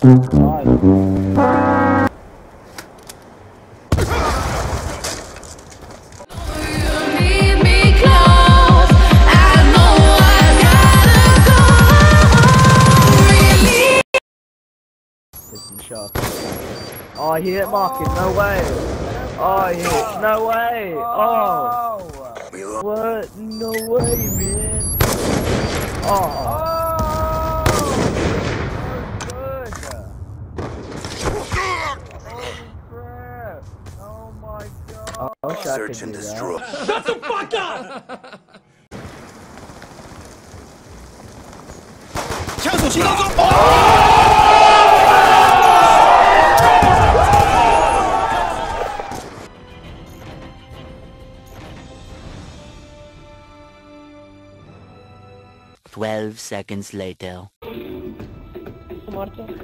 Oh, I hit marking, no way. Oh, I hit, no way. Oh, what? No way, man. Oh, good. Holy crap. Oh my god. Search and destroy. Shut the fuck up! 枪手行动中。 12 seconds later. Oh my god.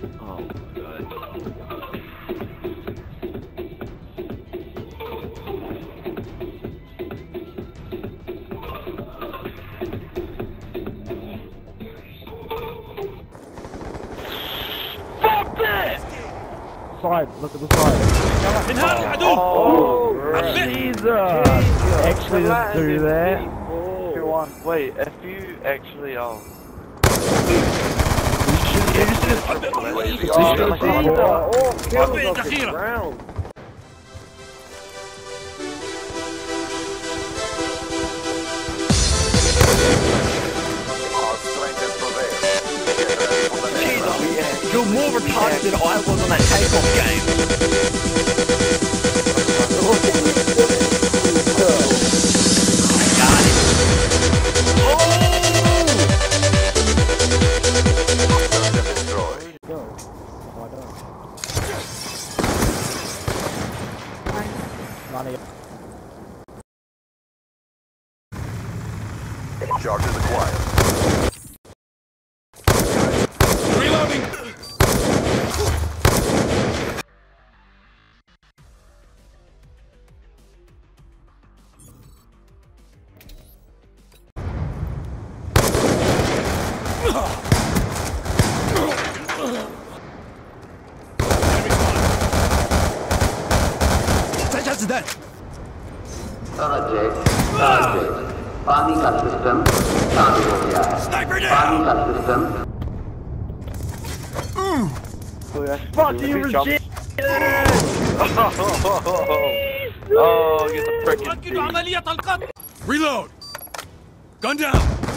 Side, look at the side. Oh, Jesus! Actually, just do that. Wait, if you actually You're more retarded than I was on that takeoff game. Charges acquired. Reloading! पानी का system चालू हो गया है। पानी का system Fuck you, Regina! Oh, get the frickin' Reload! Gun down!